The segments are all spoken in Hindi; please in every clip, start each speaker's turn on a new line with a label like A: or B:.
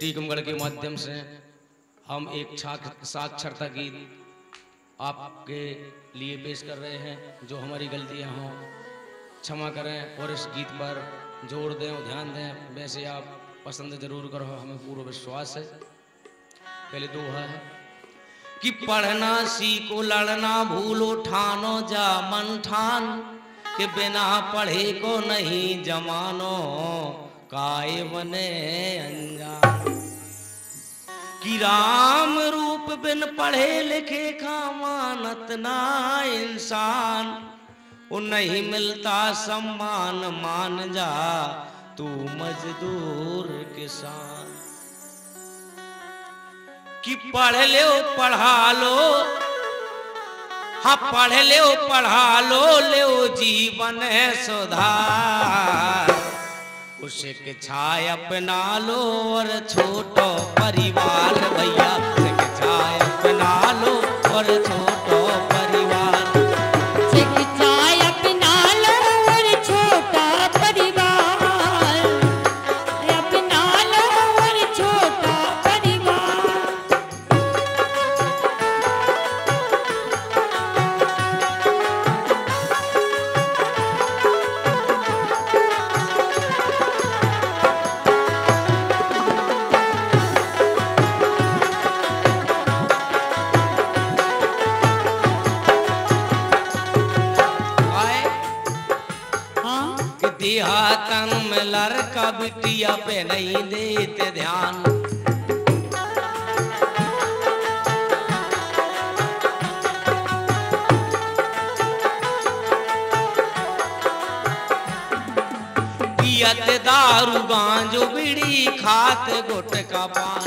A: टीकमगढ़ के माध्यम से हम एक साक्षरता गीत आपके लिए पेश कर रहे हैं। जो हमारी गलतियां हों क्षमा करें और इस गीत पर जोर दें और ध्यान दें। वैसे आप पसंद जरूर करो, हमें पूरा विश्वास है। पहले दोहा है कि पढ़ना सीखो लड़ना भूलो ठानो जा मन ठान कि बिना पढ़े को नहीं जमानो काय बने अनजान। कि राम रूप बिन पढ़े लिखे का मानत ना इंसान, वो नहीं मिलता सम्मान मान जा तू मजदूर किसान। कि पढ़ लो पढ़ा लो, हाँ पढ़ लो पढ़ा लो जीवन है सुधार। शिक्षा अपना लो और छोटो परिवार भैया, शिक्षा अपना लो और छोटो परिवार।
B: शिक्षा अपना लो और छोटा परिवार, अपना लो और छोटा परिवार।
A: देहातन में लड़का बिटिया पे नहीं देते ध्यान। पियत दारू गांजो बीड़ी खात गुटखा पान।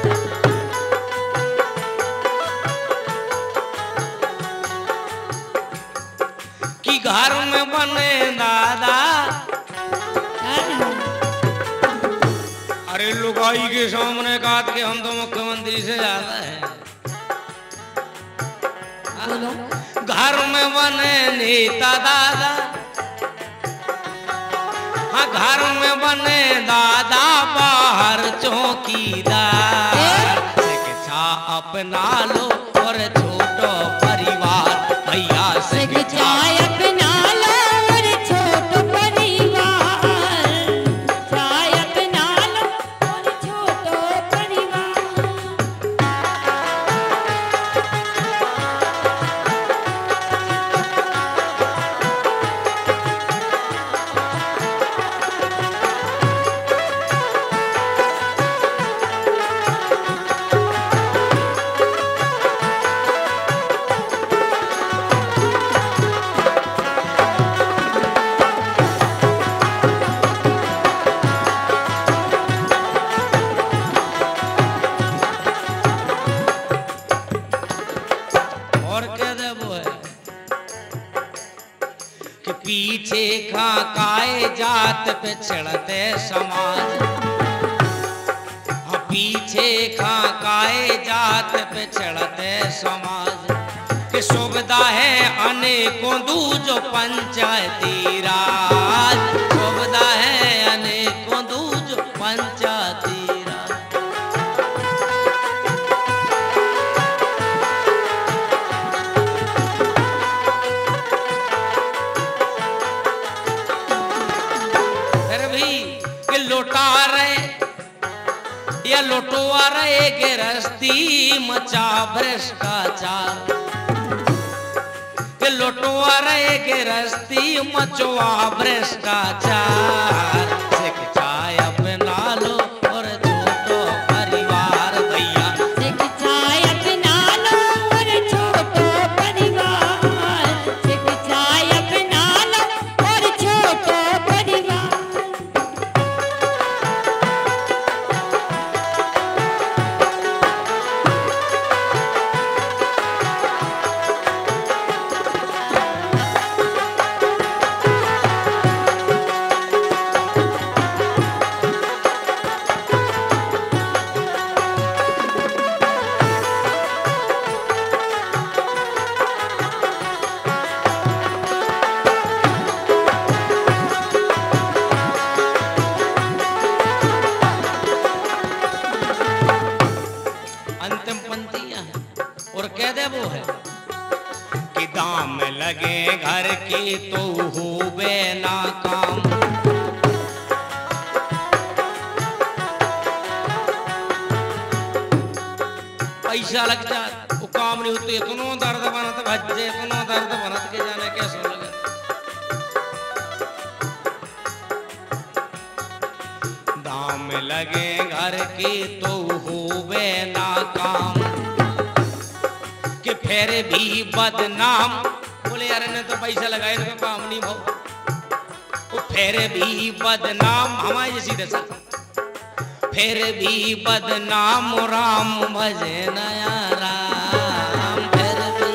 A: कि घर में बने दादा, अरे लुगाई के सामने कहा कि हम तो मुख्यमंत्री से ज्यादा है। घर में बने नेता दादा, हाँ घर में बने दादा बाहर चौकीदार। शिक्षा अपना लो और छोटो परिवार भैया,
B: शिक्षा अपना लो और छोटो परिवार, शिक्षा अपना लो और छोटो परिवार।
A: पीछे खाए जात पे चढ़ते समाज, पीछे खाए जात पे चढ़ते समाज। कि सुविधा है अनेकों दूजो पंचायती राज, सुविधा है अनेकों दूजो पंचायती राज। लौटा रहे या लौटवा रहे गिरस्ती मचा भ्रष्टाचार। लौटवा रहे गिरस्ती मचवा भ्रष्टाचार। शिक्षा अपना लो और छोटो परिवार भैया,
B: शिक्षा अपना लो और छोटो परिवार, शिक्षा अपना लो और छोटो परिवार।
A: के तो होवे ना काम। पैसा लग जात वो काम नहीं होते, इतनो दर्द बनत भज्जे, इतनो दर्द बनत के जाने कैसे लगे। दाम लगे घर के तो होवे ना काम, कि फिर भी बदनाम। बोले यार ने तो पैसा लगाए तो काम नहीं भाव, वो फिर भी बदनाम हमारे जैसी दशा। फिर भी बदनाम राम भजे नया राम, फिर भी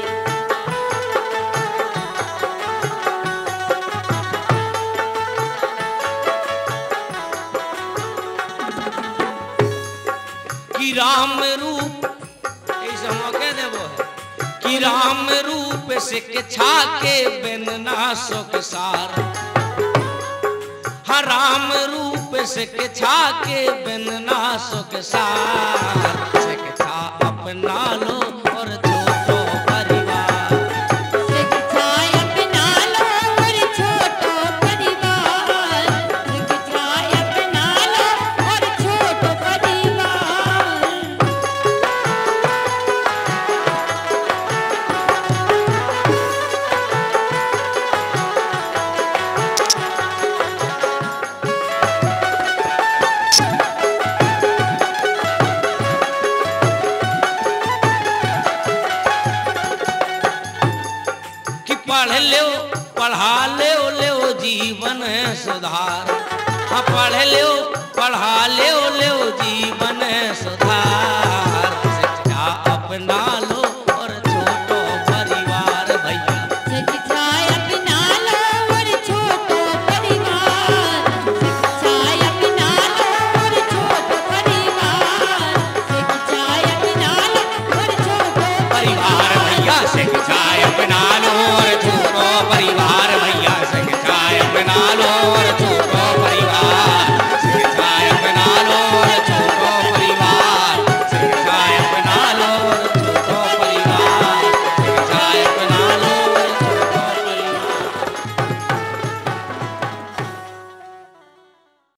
A: कि राम रूप ऐसे हम कह देवो है कि राम रूप से छा के बिन ना सुख सार। हाँ राम रूप से छा के बिन ना सुख सार, शिक्षा अपना लो और छोटो परिवार।
B: शिक्षा अपना लो और छोटो परिवार, शिक्षा अपना लो और छोटो परिवार।
A: पढ़ लो पढ़ा लो जीवन है सुधार। हाँ पढ़ लो पढ़ा लो जीवन है सुधार, शिक्षा अपना लो और छोटो परिवार भैया।
B: शिक्षा अपना लो और छोटो परिवार, शिक्षा अपना लो और छोटो परिवार, शिक्षा अपना लो और छोटो
A: परिवार भैया शिक्षा अपना लो